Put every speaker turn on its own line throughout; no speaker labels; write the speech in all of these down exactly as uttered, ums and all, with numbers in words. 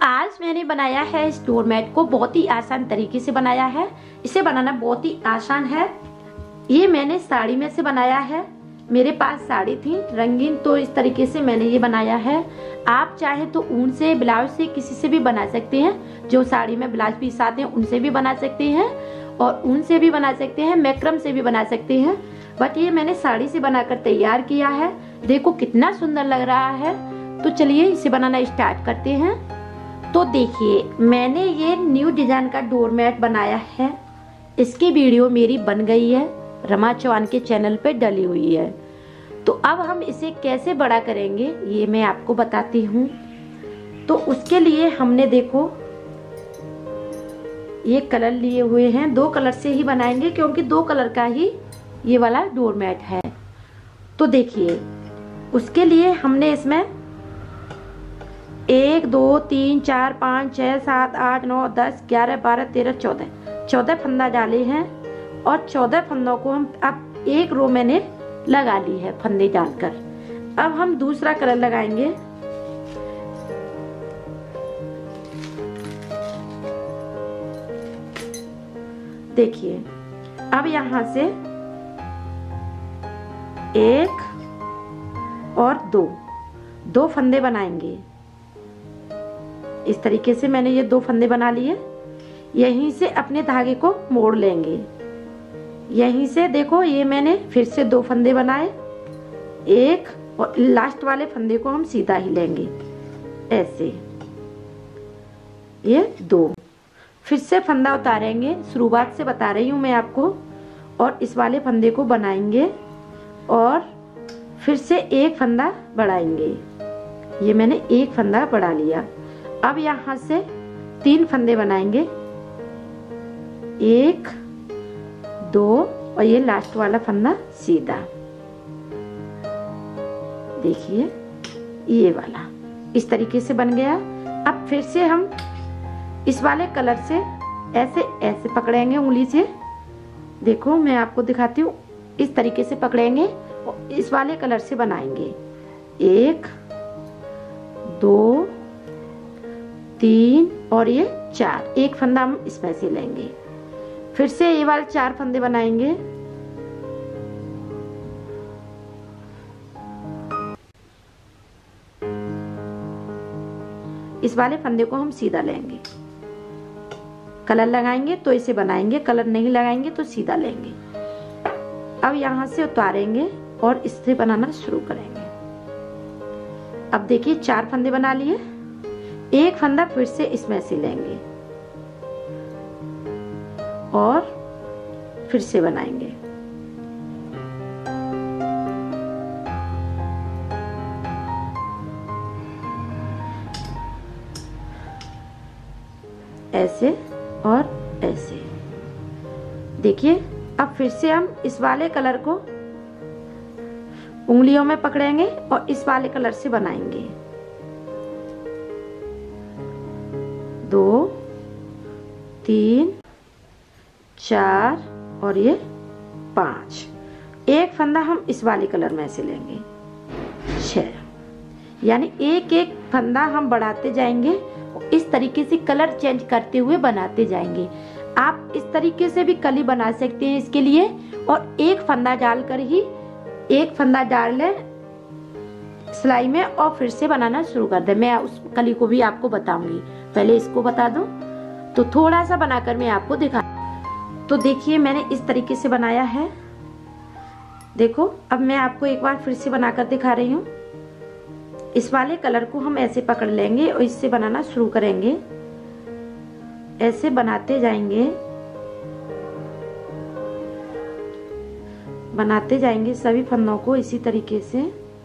आज मैंने बनाया है इस डोरमेट को, बहुत ही आसान तरीके से बनाया है। इसे बनाना बहुत ही आसान है। ये मैंने साड़ी में से बनाया है, मेरे पास साड़ी थी रंगीन, तो इस तरीके से मैंने ये बनाया है। आप चाहे तो ऊन से, ब्लाउज से, किसी से भी बना सकते हैं। जो साड़ी में ब्लाउज पीस आते हैं उनसे भी बना सकते हैं, और ऊन से भी बना सकते हैं, मैक्रम से भी बना सकते हैं। बट ये मैंने साड़ी से बनाकर तैयार किया है। देखो कितना सुंदर लग रहा है। तो चलिए इसे बनाना स्टार्ट करते हैं। तो देखिए मैंने ये न्यू डिजाइन का डोरमेट बनाया है। इसकी वीडियो मेरी बन गई है, रमा चौहान के चैनल पे डली हुई है। तो अब हम इसे कैसे बड़ा करेंगे ये मैं आपको बताती हूँ। तो उसके लिए हमने देखो ये कलर लिए हुए हैं, दो कलर से ही बनाएंगे क्योंकि दो कलर का ही ये वाला डोरमेट है। तो देखिए उसके लिए हमने इसमें एक दो तीन चार पाँच छः सात आठ नौ दस ग्यारह बारह तेरह चौदह चौदह फंदा डाले हैं, और चौदह फंदों को हम अब एक रो मैंने लगा ली है फंदे डालकर। अब हम दूसरा कलर लगाएंगे। देखिए अब यहाँ से एक और दो दो फंदे बनाएंगे। इस तरीके से मैंने ये दो फंदे बना लिए। यहीं से अपने धागे को मोड़ लेंगे। यहीं से देखो ये मैंने फिर से दो फंदे बनाए, एक, और लास्ट वाले फंदे को हम सीधा ही लेंगे ऐसे, ये दो। फिर से फंदा उतारेंगे, शुरुआत से बता रही हूँ मैं आपको, और इस वाले फंदे को बनाएंगे और फिर से एक फंदा बढ़ाएंगे। ये मैंने एक फंदा बढ़ा लिया। अब यहाँ से तीन फंदे बनाएंगे, एक दो और ये लास्ट वाला फंदा सीधा। देखिए ये वाला इस तरीके से बन गया। अब फिर से हम इस वाले कलर से ऐसे ऐसे पकड़ेंगे उंगली से। देखो मैं आपको दिखाती हूँ, इस तरीके से पकड़ेंगे और इस वाले कलर से बनाएंगे। एक दो तीन और ये चार, एक फंदा हम इसमें से लेंगे। फिर से ये वाले चार फंदे बनाएंगे। इस वाले फंदे को हम सीधा लेंगे, कलर लगाएंगे तो इसे बनाएंगे, कलर नहीं लगाएंगे तो सीधा लेंगे। अब यहाँ से उतारेंगे और इससे बनाना शुरू करेंगे। अब देखिए चार फंदे बना लिए, एक फंदा फिर से इसमें से लेंगे और फिर से बनाएंगे। ऐसे और ऐसे। देखिए अब फिर से हम इस वाले कलर को उंगलियों में पकड़ेंगे और इस वाले कलर से बनाएंगे। दो तीन चार और ये पांच, एक फंदा हम इस वाले कलर में से लेंगे, छह। यानी एक एक फंदा हम बढ़ाते जाएंगे, इस तरीके से कलर चेंज करते हुए बनाते जाएंगे। आप इस तरीके से भी कली बना सकते हैं इसके लिए, और एक फंदा डालकर ही एक फंदा डाल लें सिलाई में और फिर से बनाना शुरू कर दें। मैं उस कली को भी आपको बताऊंगी, पहले इसको बता दूं। तो थोड़ा सा बनाकर मैं आपको दिखा। तो देखिए मैंने इस तरीके से बनाया है। देखो अब मैं आपको एक बार फिर से बनाकर दिखा रही हूँ। इस वाले कलर को हम ऐसे पकड़ लेंगे और इससे बनाना शुरू करेंगे। ऐसे बनाते जाएंगे, बनाते जाएंगे सभी फंदों को इसी तरीके से।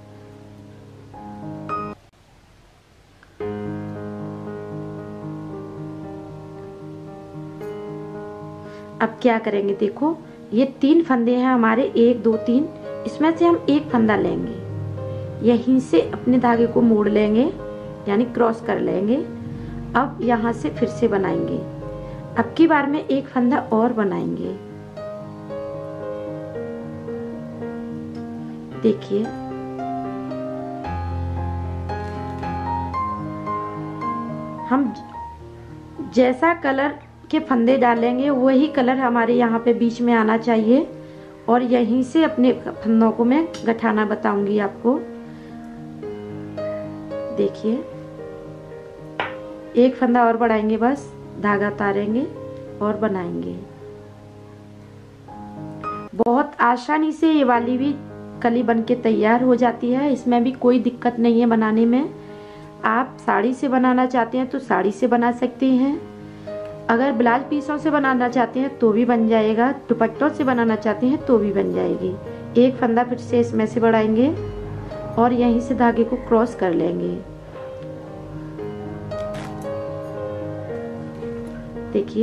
अब क्या करेंगे, देखो ये तीन फंदे हैं हमारे, एक दो तीन, इसमें से हम एक फंदा लेंगे, यहीं से अपने धागे को मोड़ लेंगे यानी क्रॉस कर लेंगे। अब यहाँ से फिर से बनाएंगे। अब की बार में एक फंदा और बनाएंगे। देखिए हम जैसा कलर के फंदे डालेंगे वही कलर हमारे यहाँ पे बीच में आना चाहिए। और यहीं से अपने फंदों को मैं गठाना बताऊंगी आपको। देखिए, एक फंदा और बढ़ाएंगे, बस धागा उतारेंगे और बनाएंगे। बहुत आसानी से ये वाली भी कली बनके तैयार हो जाती है। इसमें भी कोई दिक्कत नहीं है बनाने में। आप साड़ी से बनाना चाहते हैं तो साड़ी से बना सकते हैं, अगर ब्लाउज पीसों से बनाना चाहते हैं तो भी बन जाएगा, दुपट्टों से बनाना चाहते हैं तो भी बन जाएगी। एक फंदा फिर से इसमें से बढ़ाएंगे और यहीं से धागे को क्रॉस कर लेंगे। देखिए,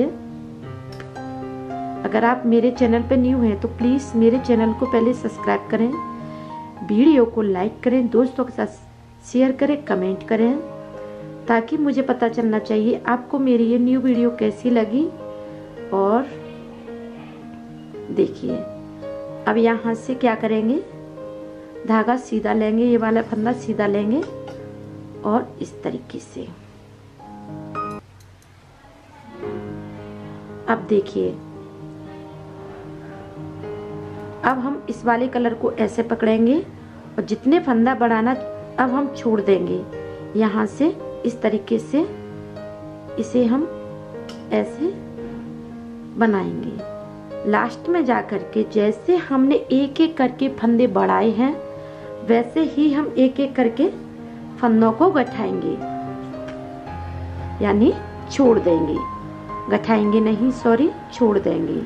अगर आप मेरे चैनल पे न्यू हैं तो प्लीज मेरे चैनल को पहले सब्सक्राइब करें, वीडियो को लाइक करें, दोस्तों के साथ शेयर करें, कमेंट करें, ताकि मुझे पता चलना चाहिए आपको मेरी ये न्यू वीडियो कैसी लगी। और देखिए, अब यहाँ से क्या करेंगे, धागा सीधा लेंगे, ये वाला फंदा सीधा लेंगे और इस तरीके से। अब देखिए, अब हम इस वाले कलर को ऐसे पकड़ेंगे और जितने फंदा बढ़ाना अब हम छोड़ देंगे। यहाँ से इस तरीके से इसे हम ऐसे बनाएंगे। लास्ट में जा करके जैसे हमने एक एक करके फंदे बढ़ाए हैं वैसे ही हम एक एक करके फंदों को गठाएंगे, यानी छोड़ देंगे, गठाएंगे नहीं, सॉरी, छोड़ देंगे।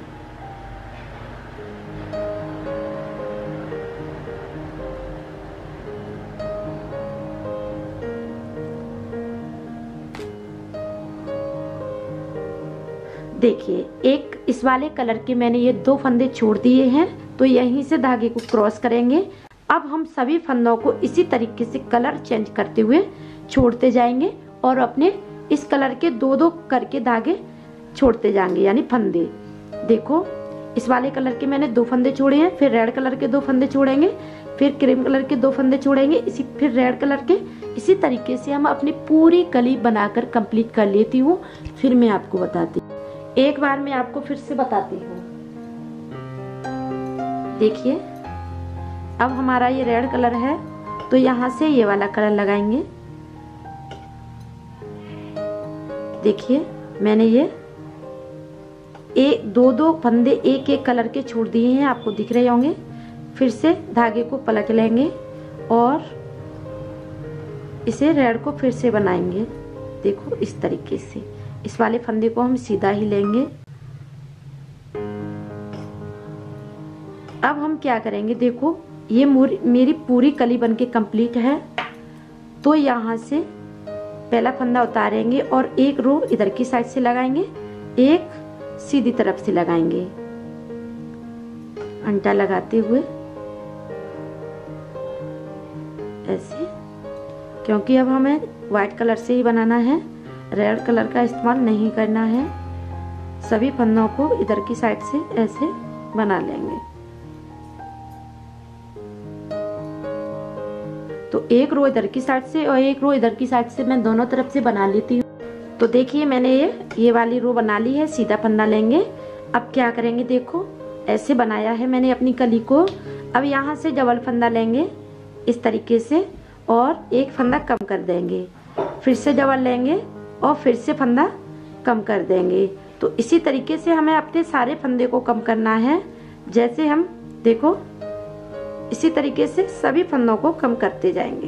देखिए, एक इस वाले कलर के मैंने ये दो फंदे छोड़ दिए हैं, तो यहीं से धागे को क्रॉस करेंगे। अब हम सभी फंदों को इसी तरीके से कलर चेंज करते हुए छोड़ते जाएंगे और अपने इस कलर के दो दो करके धागे छोड़ते जाएंगे, यानी फंदे। देखो, इस वाले कलर के मैंने दो फंदे छोड़े हैं, फिर रेड कलर के दो फंदे छोड़ेंगे, फिर क्रीम कलर के दो फंदे छोड़ेंगे, इसी फिर रेड कलर के। इसी तरीके से हम अपनी पूरी कली बनाकर कंप्लीट कर लेती हूँ। फिर मैं आपको बताती हूँ, एक बार मैं आपको फिर से बताती हूँ। देखिए, अब हमारा ये रेड कलर है तो यहाँ से ये वाला कलर लगाएंगे। देखिए, मैंने ये एक दो दो फंदे एक एक कलर के छोड़ दिए हैं, आपको दिख रहे होंगे। फिर से धागे को पलट लेंगे और इसे रेड को फिर से बनाएंगे। देखो, इस तरीके से इस वाले फंदे को हम सीधा ही लेंगे। अब हम क्या करेंगे, देखो ये मेरी पूरी कली बनके कंप्लीट है। तो यहाँ से पहला फंदा उतारेंगे और एक रो इधर की साइड से लगाएंगे, एक सीधी तरफ से लगाएंगे, अंटा लगाते हुए ऐसे, क्योंकि अब हमें व्हाइट कलर से ही बनाना है, रेड कलर का इस्तेमाल नहीं करना है। सभी फंदों को इधर की साइड से ऐसे बना लेंगे। तो एक रो इधर की साइड से और एक रो इधर की साइड से मैं दोनों तरफ से बना लेती हूँ। तो देखिए, मैंने ये ये वाली रो बना ली है। सीधा फंदा लेंगे। अब क्या करेंगे, देखो ऐसे बनाया है मैंने अपनी कली को। अब यहाँ से डबल फंदा लेंगे इस तरीके से और एक फंदा कम कर देंगे, फिर से डबल लेंगे और फिर से फंदा कम कर देंगे। तो इसी तरीके से हमें अपने सारे फंदे को कम करना है। जैसे हम देखो, इसी तरीके से सभी फंदों को कम करते जाएंगे।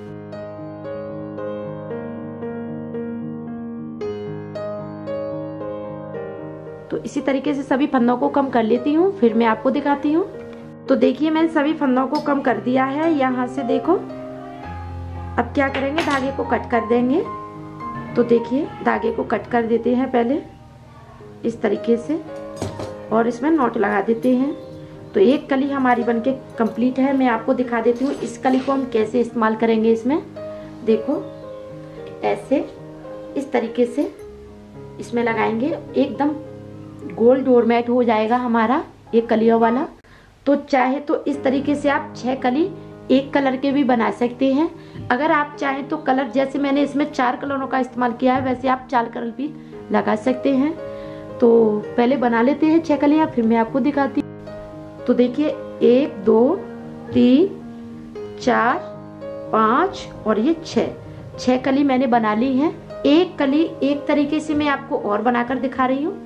तो इसी तरीके से सभी फंदों को कम कर लेती हूँ, फिर मैं आपको दिखाती हूँ। तो देखिए, मैंने सभी फंदों को कम कर दिया है। यहाँ से देखो, अब क्या करेंगे, धागे को कट कर देंगे। तो देखिए, धागे को कट कर देते हैं पहले इस तरीके से और इसमें नॉट लगा देते हैं। तो एक कली हमारी बनके कंप्लीट है। मैं आपको दिखा देती हूँ इस कली को हम कैसे इस्तेमाल करेंगे। इसमें देखो, ऐसे इस तरीके से इसमें लगाएंगे, एकदम गोल डोरमेट हो जाएगा हमारा ये कलियों वाला। तो चाहे तो इस तरीके से आप छह कली एक कलर के भी बना सकते हैं। अगर आप चाहें तो कलर, जैसे मैंने इसमें चार कलरों का इस्तेमाल किया है, वैसे आप चार कलर भी लगा सकते हैं। तो पहले बना लेते हैं छह कलियां, फिर मैं आपको दिखाती हूँ। तो देखिए, एक दो तीन चार पाँच और ये छः छः कली मैंने बना ली है। एक कली एक तरीके से मैं आपको और बनाकर दिखा रही हूँ।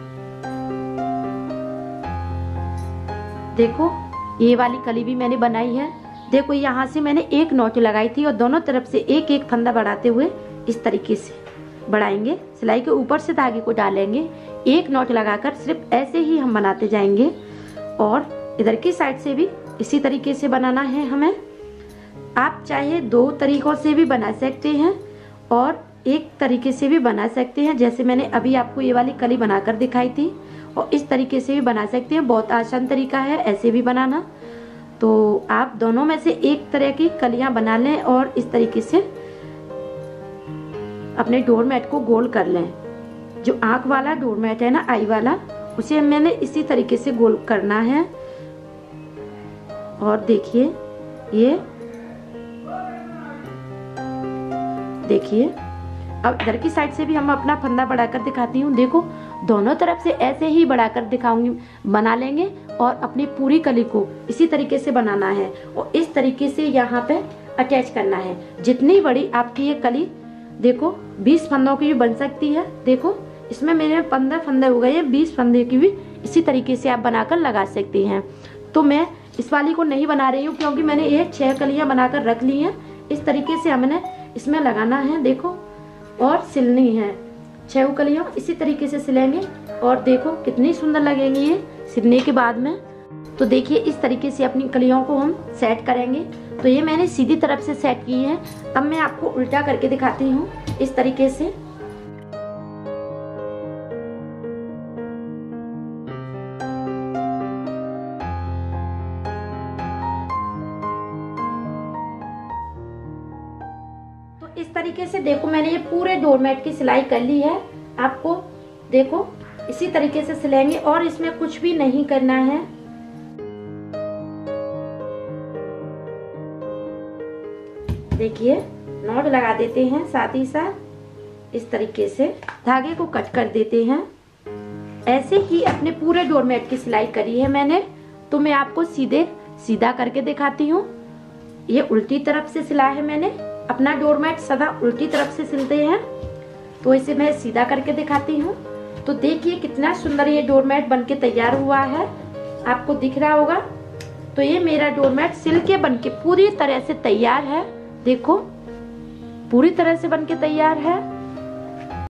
देखो, ये वाली कली भी मैंने बनाई है। देखो, यहाँ से मैंने एक नोच लगाई थी और दोनों तरफ से एक एक फंदा बढ़ाते हुए इस तरीके से बढ़ाएंगे। सिलाई के ऊपर से धागे को डालेंगे, एक नोच लगाकर सिर्फ ऐसे ही हम बनाते जाएंगे। और इधर की साइड से भी इसी तरीके से बनाना है हमें। आप चाहे दो तरीकों से भी बना सकते हैं और एक तरीके से भी बना सकते हैं, जैसे मैंने अभी आपको ये वाली कली बनाकर दिखाई थी। और इस तरीके से भी बना सकते हैं, बहुत आसान तरीका है ऐसे भी बनाना। तो आप दोनों में से एक तरह की कलियां बना लें और इस तरीके से अपने डोरमेट को गोल कर लें। जो आंख वाला डोरमेट है ना, आई वाला, उसे मैंने इसी तरीके से गोल करना है। और देखिए, ये देखिए, अब इधर की साइड से भी हम अपना फंदा बढ़ाकर दिखाती हूँ। देखो, दोनों तरफ से ऐसे ही बढ़ाकर दिखाऊंगी, बना लेंगे और अपनी पूरी कली को इसी तरीके से बनाना है और इस तरीके से यहाँ पे अटैच करना है। जितनी बड़ी आपकी ये कली, देखो बीस फंदों की भी बन सकती है। देखो, इसमें मेरे पंद्रह फंदे हो गए हैं, बीस फंदे की भी इसी तरीके से आप बनाकर लगा सकती हैं। तो मैं इस वाली को नहीं बना रही हूँ क्योंकि मैंने ये छह कलियां बनाकर रख ली हैं। इस तरीके से हमने इसमें लगाना है, देखो, और सिलनी है। छह कलियां इसी तरीके से सिलेंगे और देखो कितनी सुंदर लगेंगी ये सिलने के बाद में। तो देखिए, इस तरीके से अपनी कलियों को हम सेट करेंगे। तो ये मैंने सीधी तरफ से सेट की है। अब मैं आपको उल्टा करके दिखाती हूँ इस तरीके से। तो इस तरीके से देखो, मैंने ये पूरे डोरमेट की सिलाई कर ली है। आपको देखो इसी तरीके से सिलेंगे और इसमें कुछ भी नहीं करना है। देखिए, नॉट लगा देते हैं, साथ ही साथ इस तरीके से धागे को कट कर देते हैं। ऐसे ही अपने पूरे डोरमेट की सिलाई करी है मैंने। तो मैं आपको सीधे सीधा करके दिखाती हूँ। ये उल्टी तरफ से सिला है मैंने। अपना डोरमेट सदा उल्टी तरफ से सिलते हैं, तो इसे मैं सीधा करके दिखाती हूँ। तो देखिए कितना सुंदर ये डोरमेट बनके तैयार हुआ है, आपको दिख रहा होगा। तो ये मेरा डोरमेट सिल के बनके पूरी तरह से तैयार है। देखो, पूरी तरह से बनके तैयार है।